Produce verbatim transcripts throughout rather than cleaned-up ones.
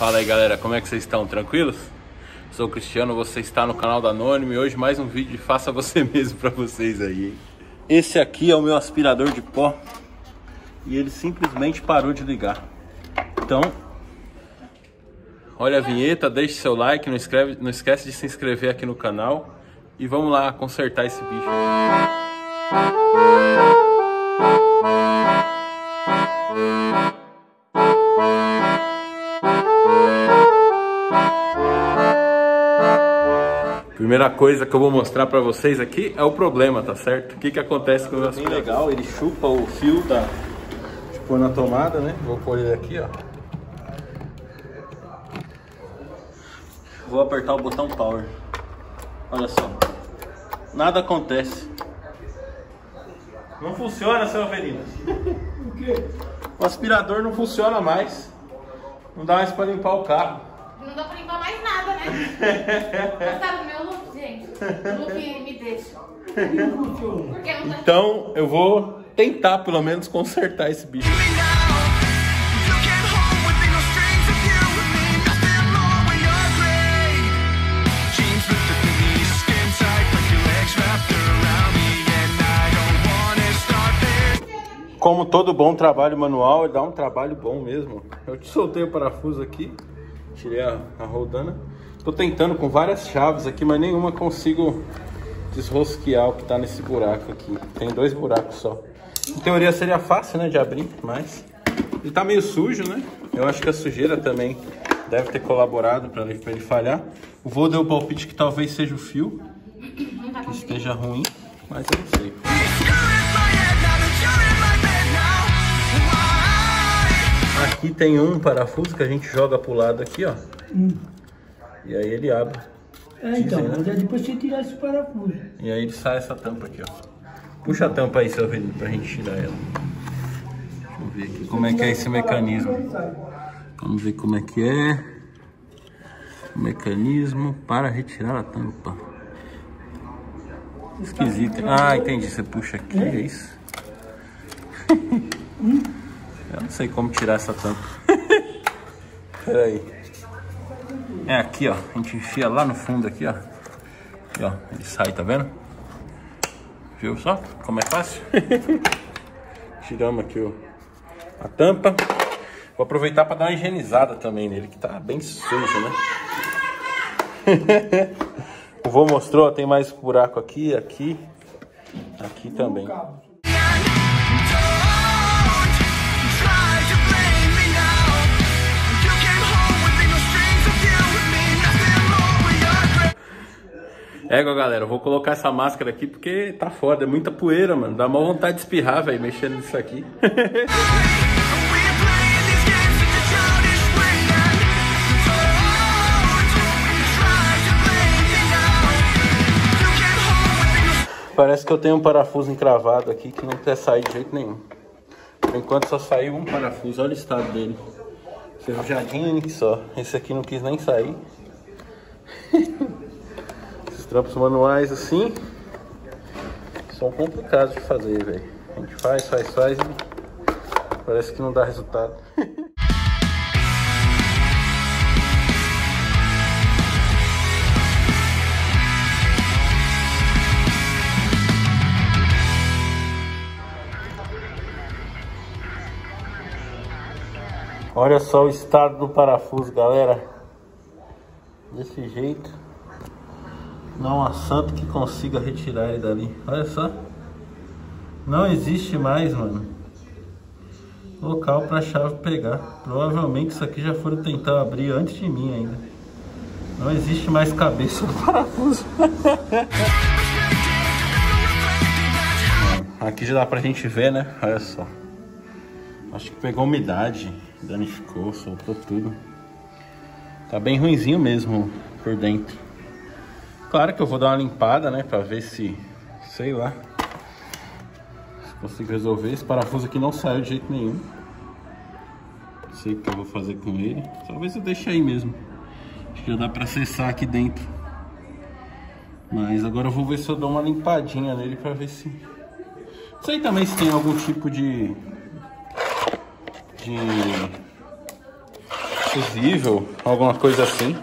Fala aí galera, como é que vocês estão? Tranquilos? Sou o Cristiano, você está no canal da Anônimo e hoje mais um vídeo de faça você mesmo pra vocês aí, hein? Esse aqui é o meu aspirador de pó e ele simplesmente parou de ligar. Então, olha a vinheta, deixe seu like, não, escreve, não esquece de se inscrever aqui no canal e vamos lá consertar esse bicho. Primeira coisa que eu vou mostrar pra vocês aqui é o problema, tá certo? O que que acontece com o meu aspirador? Bem legal, ele chupa o fio da... de pôr na tomada, né? Vou pôr ele aqui, ó. Vou apertar o botão power. Olha só. Nada acontece. Não funciona, seu Avelino. O quê? O aspirador não funciona mais. Não dá mais pra limpar o carro. Não dá pra limpar mais nada, né? Gostaram do meu look, gente? O look me deixa. Porque não dá... Então eu vou tentar pelo menos consertar esse bicho. Como todo bom trabalho manual, ele dá um trabalho bom mesmo. Eu te soltei o parafuso aqui, tirei a, a roldana. Tô tentando com várias chaves aqui, mas nenhuma consigo desrosquear o que tá nesse buraco aqui. Tem dois buracos só. Em teoria seria fácil, né, de abrir, mas ele tá meio sujo, né? Eu acho que a sujeira também deve ter colaborado para ele, pra ele falhar. O vô deu o palpite que talvez seja o fio, que esteja ruim, mas eu não sei. Aqui tem um parafuso que a gente joga pro lado aqui, ó. Hum. E aí ele abre. É, então, dizem, né? Mas é depois você tirar esse parafuso. E aí ele sai essa tampa aqui, ó. Puxa a tampa aí, seu Avelino, pra gente tirar ela. Deixa eu ver aqui como é que é esse mecanismo. Vamos ver como é que é. O mecanismo para retirar a tampa. Esquisito. Ah, entendi. Você puxa aqui, é isso? Hum? Eu não sei como tirar essa tampa. Pera aí. É aqui, ó. A gente enfia lá no fundo aqui, ó. E, ó, ele sai, tá vendo? Viu só como é fácil? Tiramos aqui, ó, a tampa. Vou aproveitar para dar uma higienizada também nele, que tá bem sujo, né? O vô mostrou, ó, tem mais buraco aqui, aqui, aqui também. É, galera, eu vou colocar essa máscara aqui porque tá foda, é muita poeira, mano. Dá mó vontade de espirrar, velho, mexendo nisso aqui. Parece que eu tenho um parafuso encravado aqui que não quer sair de jeito nenhum. Por enquanto só saiu um parafuso, olha o estado dele. Ferrujadinho só. Esse aqui não quis nem sair. Trampos manuais assim são complicados de fazer, velho. A gente faz, faz, faz e parece que não dá resultado. Olha só o estado do parafuso, galera. Desse jeito. Não há santo que consiga retirar ele dali. Olha só. Não existe mais, mano, local pra chave pegar. Provavelmente isso aqui já foram tentar abrir antes de mim ainda. Não existe mais cabeça do parafuso. Aqui já dá pra gente ver, né? Olha só. Acho que pegou umidade, danificou, soltou tudo. Tá bem ruinzinho mesmo por dentro. Claro que eu vou dar uma limpada, né, pra ver se, sei lá, se consigo resolver. Esse parafuso aqui não saiu de jeito nenhum. Não sei o que eu vou fazer com ele. Talvez eu deixe aí mesmo. Acho que já dá pra acessar aqui dentro. Mas agora eu vou ver se eu dou uma limpadinha nele pra ver se... Não sei também se tem algum tipo de... de fusível, alguma coisa assim.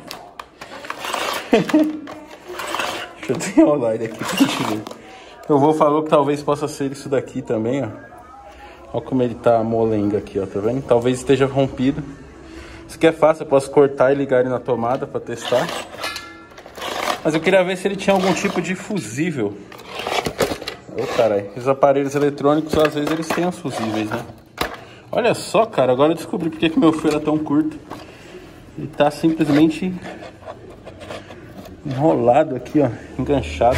Deixa eu desenrolar ele aqui pra gente ver. Eu vou falar que talvez possa ser isso daqui também, ó. Olha como ele tá molenga aqui, ó, tá vendo? Talvez esteja rompido. Isso aqui é fácil, eu posso cortar e ligar ele na tomada pra testar. Mas eu queria ver se ele tinha algum tipo de fusível. Ô, caralho, os aparelhos eletrônicos, às vezes, eles têm os fusíveis, né? Olha só, cara, agora eu descobri porque que meu fio era tão curto. Ele tá simplesmente enrolado aqui, ó, enganchado.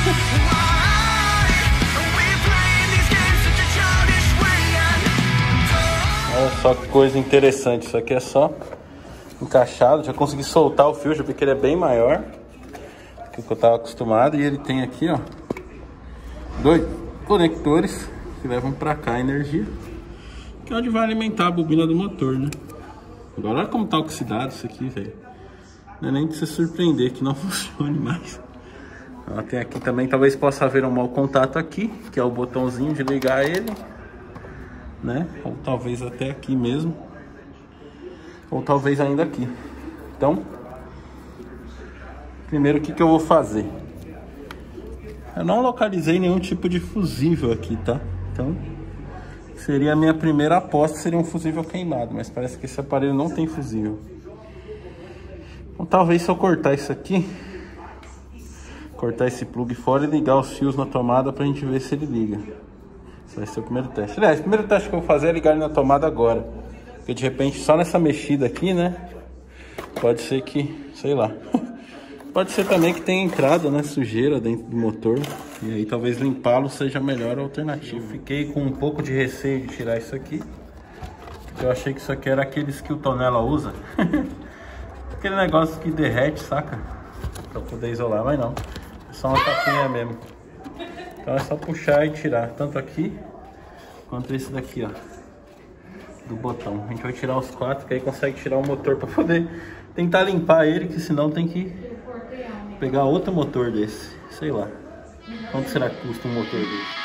Olha só que coisa interessante, isso aqui é só encaixado, já consegui soltar o fio, já vi que ele é bem maior do que eu estava acostumado. E ele tem aqui, ó, dois conectores que levam para cá a energia, que é onde vai alimentar a bobina do motor, né? Agora olha como tá oxidado isso aqui, velho. Não é nem de se surpreender que não funcione mais. Ela tem aqui também, talvez possa haver um mau contato aqui, que é o botãozinho de ligar ele, né? Ou talvez até aqui mesmo, ou talvez ainda aqui. Então, primeiro o que que eu vou fazer? Eu não localizei nenhum tipo de fusível aqui, tá? Então, seria a minha primeira aposta, seria um fusível queimado, mas parece que esse aparelho não tem fusível. Então, talvez se eu cortar isso aqui, cortar esse plug fora e ligar os fios na tomada pra gente ver se ele liga. Esse vai ser o primeiro teste. Aliás, o primeiro teste que eu vou fazer é ligar ele na tomada agora. Porque de repente, só nessa mexida aqui, né? Pode ser que, sei lá. Pode ser também que tenha entrado, né, sujeira dentro do motor. E aí talvez limpá-lo seja a melhor alternativa. Fiquei com um pouco de receio de tirar isso aqui. Porque eu achei que isso aqui era aqueles que o Tonela usa. Aquele negócio que derrete, saca? Pra poder isolar, mas não. É só uma tapinha mesmo. Então é só puxar e tirar, tanto aqui quanto esse daqui, ó, do botão. A gente vai tirar os quatro, que aí consegue tirar o motor para poder tentar limpar ele, que senão tem que pegar outro motor desse, sei lá. Quanto será que custa um motor desse?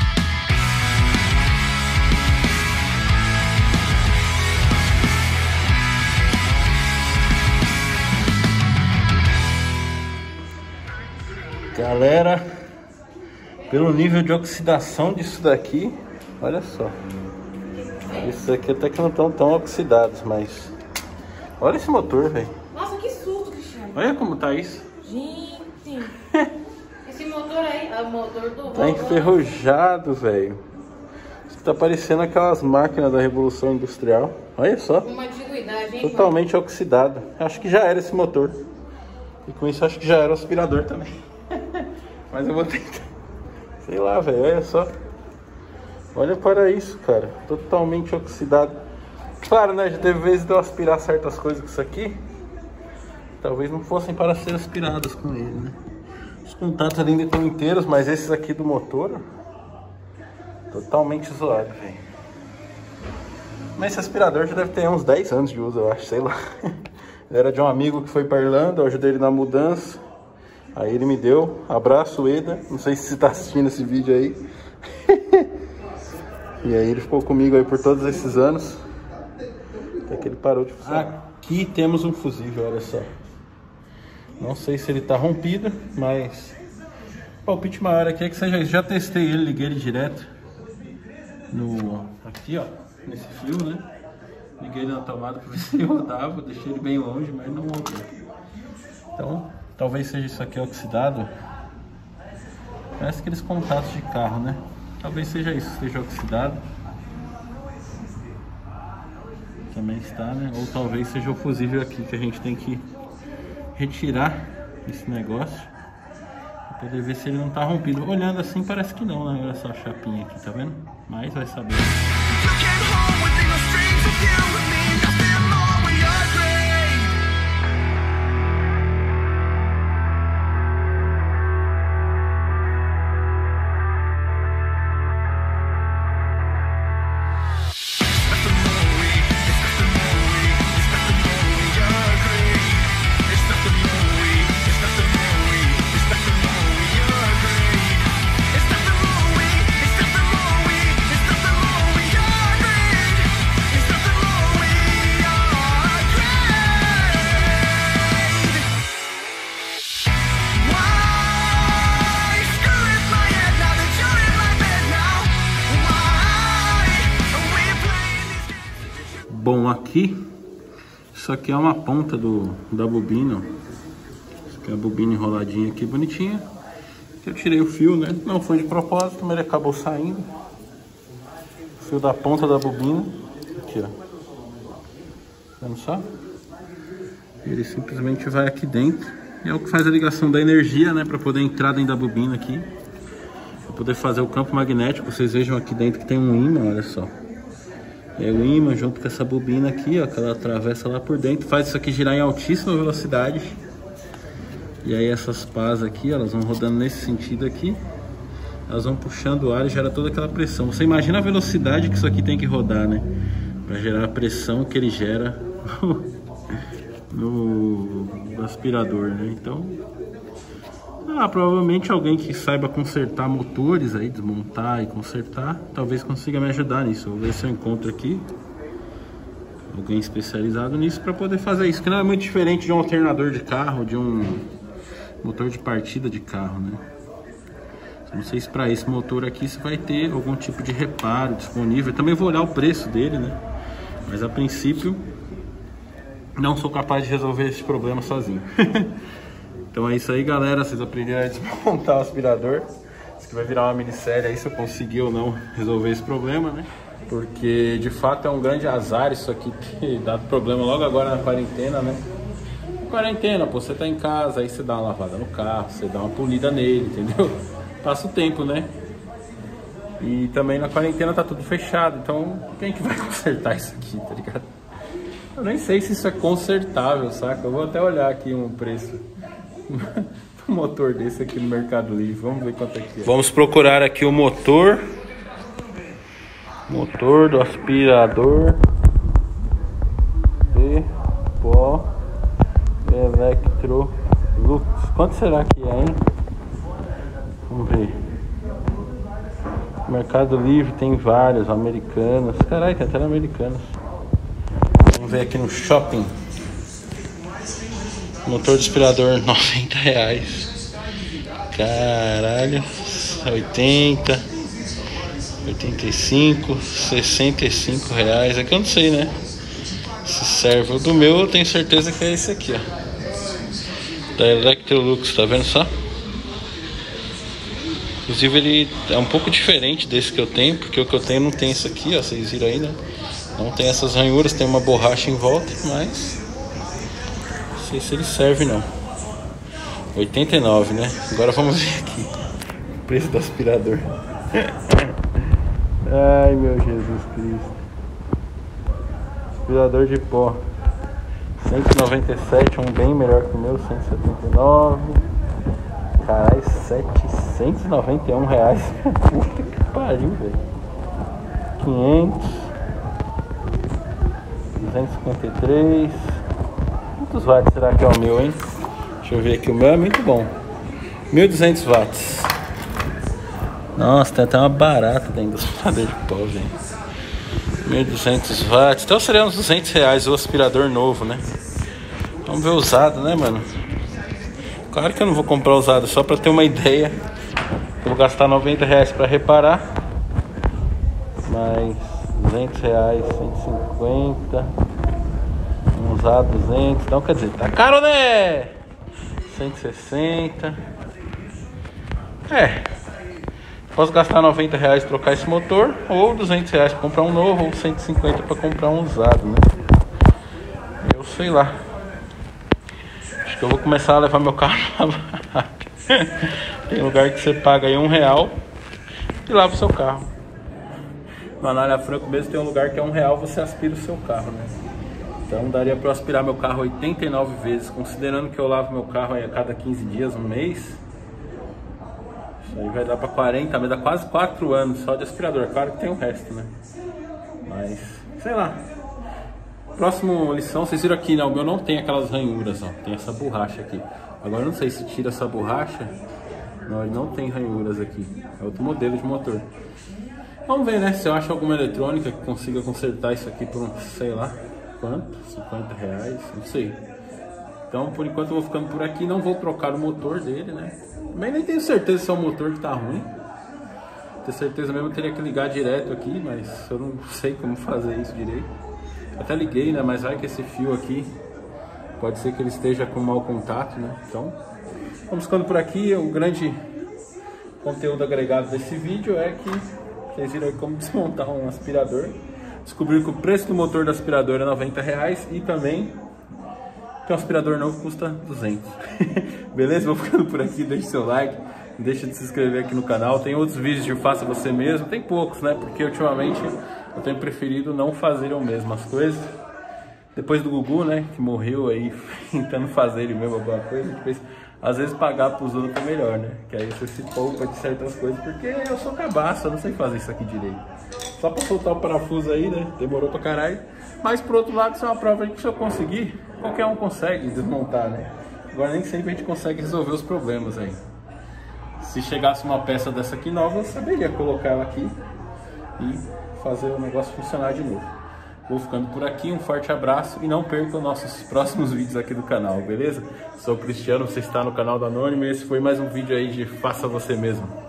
Galera, pelo nível de oxidação disso daqui, olha só. Isso aqui até que não estão tão oxidados, mas olha esse motor, velho. Nossa, que susto, Cristiano. Olha como tá isso. Gente, esse motor aí é o motor do... Tá enferrujado, velho. Isso tá parecendo aquelas máquinas da Revolução Industrial. Olha só. Uma antiguidade, hein? Totalmente mano? Oxidado. Acho que já era esse motor. E com isso acho que já era o aspirador também. Mas eu vou tentar. Sei lá, velho, olha só. Olha para isso, cara. Totalmente oxidado. Claro, né? Já teve vezes de eu aspirar certas coisas com isso aqui. Talvez não fossem para ser aspiradas com ele, né? Os contatos ainda estão inteiros, mas esses aqui do motor, totalmente zoado, velho. Mas esse aspirador já deve ter uns dez anos de uso, eu acho, sei lá. Ele era de um amigo que foi para Irlanda, eu ajudei ele na mudança. Aí ele me deu, abraço Eda, não sei se você tá assistindo esse vídeo aí. E aí ele ficou comigo aí por todos esses anos, até que ele parou de funcionar. Aqui temos um fusível, olha só. Não sei se ele tá rompido, mas o palpite maior aqui é que seja, já testei ele, liguei ele direto no, aqui ó, nesse fio, né? Liguei ele na tomada para ver se ele rodava, deixei ele bem longe, mas não rodou. Então, talvez seja isso aqui oxidado. Parece aqueles contatos de carro, né? Talvez seja isso, esteja oxidado. Também está, né? Ou talvez seja o fusível aqui que a gente tem que retirar esse negócio para poder ver se ele não tá rompido. Olhando assim parece que não, né? Olha só a chapinha aqui, tá vendo? Mas vai saber. aqui, isso aqui é uma ponta do, da bobina. Isso aqui é a bobina enroladinha aqui, bonitinha. Eu tirei o fio, né? Não foi de propósito, mas ele acabou saindo. O fio da ponta da bobina. Aqui, ó. Vendo só? Ele simplesmente vai aqui dentro. E é o que faz a ligação da energia, né? Pra poder entrar dentro da bobina aqui. Pra poder fazer o campo magnético. Vocês vejam aqui dentro que tem um ímã, olha só. É o ímã junto com essa bobina aqui, ó, que ela atravessa lá por dentro, faz isso aqui girar em altíssima velocidade. E aí essas pás aqui, elas vão rodando nesse sentido aqui, elas vão puxando o ar e gera toda aquela pressão. Você imagina a velocidade que isso aqui tem que rodar, né? Para gerar a pressão que ele gera no aspirador, né? Então, ah, provavelmente alguém que saiba consertar motores aí, desmontar e consertar, talvez consiga me ajudar nisso. Vou ver se eu encontro aqui alguém especializado nisso para poder fazer isso, que não é muito diferente de um alternador de carro, de um motor de partida de carro, né? Não sei se para esse motor aqui você vai ter algum tipo de reparo disponível. Eu também vou olhar o preço dele, né? Mas a princípio não sou capaz de resolver esse problema sozinho. Então é isso aí, galera. Vocês aprenderam a desmontar o aspirador. Isso que vai virar uma minissérie aí, se eu conseguir ou não resolver esse problema, né? Porque de fato é um grande azar isso aqui ter dado problema logo agora na quarentena, né? Quarentena, pô, você tá em casa, aí você dá uma lavada no carro, você dá uma polida nele, entendeu? Passa o tempo, né? E também na quarentena tá tudo fechado, então quem que vai consertar isso aqui, tá ligado? Eu nem sei se isso é consertável, saca? Eu vou até olhar aqui um preço. Um motor desse aqui no Mercado Livre. Vamos ver quanto é que é. Vamos procurar aqui o motor. Motor do aspirador de pó Electrolux. Quanto será que é, hein? Vamos ver. Mercado Livre tem vários, americanos. Caralho, tem até americanos. Vamos ver aqui no shopping. Motor de aspirador, noventa reais. Caralho. oitenta, oitenta e cinco, sessenta e cinco reais. Aqui eu não sei, né? Se serve. O do meu eu tenho certeza que é esse aqui, ó. Da Electrolux, tá vendo só? Inclusive ele é um pouco diferente desse que eu tenho, porque o que eu tenho não tem isso aqui, ó. Vocês viram aí, né? Não tem essas ranhuras, tem uma borracha em volta, mas não sei se ele serve não. oitenta e nove, né? Agora vamos ver aqui o preço do aspirador. Ai, meu Jesus Cristo. Aspirador de pó cento e noventa e sete, um bem melhor que o meu, cento e setenta e nove. Caralho, setecentos e noventa e um reais. Puta que pariu, velho. quinhentos, duzentos e cinquenta e três. Quantos watts será que é o meu, hein? Deixa eu ver aqui, o meu é muito bom. mil e duzentos watts. Nossa, tem até uma barata dentro do aspirador de pó, velho. mil e duzentos watts. Então seria uns duzentos reais o aspirador novo, né? Vamos ver usado, né, mano? Claro que eu não vou comprar usado, só pra ter uma ideia. Eu vou gastar noventa reais pra reparar. Mais duzentos reais, cento e cinquenta. Um usado, duzentos. Então, quer dizer, tá caro, né? cento e sessenta. É. Posso gastar noventa reais pra trocar esse motor, ou duzentos reais pra comprar um novo, ou cento e cinquenta pra comprar um usado, né? Eu sei lá. Acho que eu vou começar a levar meu carro na barraca. Tem lugar que você paga aí um real e lava o seu carro. Na Anália Franco mesmo tem um lugar que é um real, você aspira o seu carro, né? Então daria para eu aspirar meu carro oitenta e nove vezes, considerando que eu lavo meu carro aí a cada quinze dias, um mês. Isso aí vai dar para quarenta, mas dá quase quatro anos só de aspirador. Claro que tem o resto, né? Mas, sei lá. Próxima lição, vocês viram aqui, né? O meu não tem aquelas ranhuras, ó. Tem essa borracha aqui. Agora eu não sei se tira essa borracha. Não, ele não tem ranhuras aqui. É outro modelo de motor. Vamos ver, né? Se eu acho alguma eletrônica que consiga consertar isso aqui por um, sei lá, quanto? cinquenta reais? Não sei. Então, por enquanto eu vou ficando por aqui. Não vou trocar o motor dele, né? Também nem tenho certeza se é o motor que tá ruim. Ter certeza mesmo, eu teria que ligar direto aqui, mas eu não sei como fazer isso direito. Até liguei, né? Mas vai que esse fio aqui pode ser que ele esteja com mau contato, né? Então, vamos ficando por aqui. O grande conteúdo agregado desse vídeo é que vocês viram aí como desmontar um aspirador. Descobriram que o preço do motor do aspirador é noventa reais e também que um aspirador novo custa duzentos. Beleza? Vou ficando por aqui. Deixe seu like, deixa de se inscrever aqui no canal. Tem outros vídeos de faça você mesmo. Tem poucos, né? Porque ultimamente eu tenho preferido não fazer eu mesmo as coisas. Depois do Gugu, né? Que morreu aí tentando fazer ele mesmo alguma coisa. Depois, às vezes pagar pros outros é melhor, né? Que aí você se poupa de certas coisas. Porque eu sou cabaço, eu não sei fazer isso aqui direito. Só pra soltar o parafuso aí, né? Demorou pra caralho. Mas por outro lado, isso é uma prova de que se eu conseguir, qualquer um consegue desmontar, né? Agora nem sempre a gente consegue resolver os problemas aí. Se chegasse uma peça dessa aqui nova, eu saberia colocar ela aqui e fazer o negócio funcionar de novo. Vou ficando por aqui, um forte abraço e não perca os nossos próximos vídeos aqui do canal, beleza? Sou o Cristiano, você está no canal do Anônimo e esse foi mais um vídeo aí de Faça Você Mesmo.